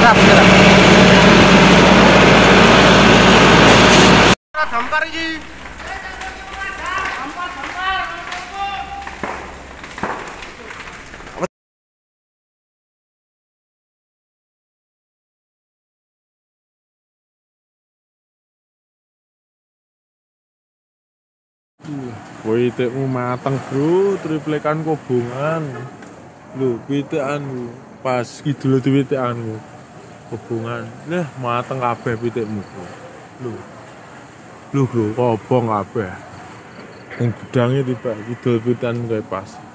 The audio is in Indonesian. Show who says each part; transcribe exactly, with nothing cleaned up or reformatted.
Speaker 1: Nyerap, nyerap. Damkar iki.
Speaker 2: Pitikmu mateng bro, triplekan kobongan. Lho, pitikanmu pas kidul pitikanmu. Kobongan. Lah mateng kabeh pitikmu. Lho. Lho bro, kobong kabeh. Ning gedange tiba kidul pitikan kae pas.